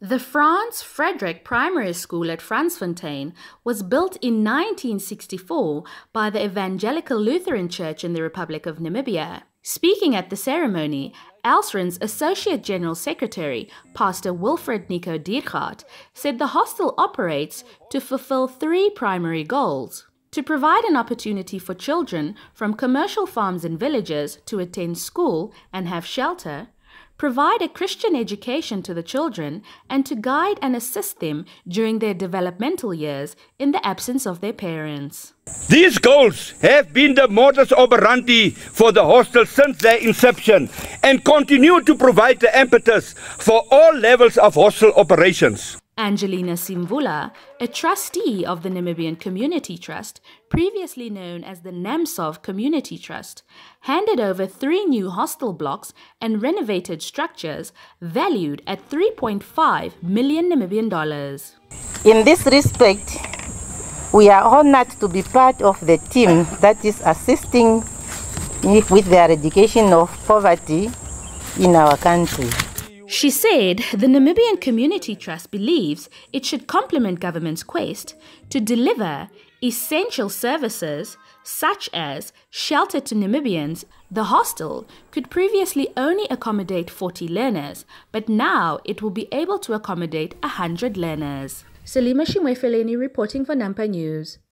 The Frans Frederick Primary School at Fransfontein was built in 1964 by the Evangelical Lutheran Church in the Republic of Namibia. Speaking at the ceremony, Elsron's Associate General Secretary, Pastor Wilfred Nico Diergaard, said the hostel operates to fulfill three primary goals: to provide an opportunity for children from commercial farms and villages to attend school and have shelter, provide a Christian education to the children, and to guide and assist them during their developmental years in the absence of their parents. These goals have been the modus operandi for the hostel since their inception and continue to provide the impetus for all levels of hostel operations. Angelina Simvula, a trustee of the Namibian Community Trust, previously known as the NAMPA Community Trust, handed over 3 new hostel blocks and renovated structures valued at 3.5 million Namibian dollars. In this respect, we are honored to be part of the team that is assisting with the eradication of poverty in our country. She said the Namibian Community Trust believes it should complement government's quest to deliver essential services such as shelter to Namibians. The hostel could previously only accommodate 40 learners, but now it will be able to accommodate 100 learners. Salima Shimwefeleni reporting for NAMPA News.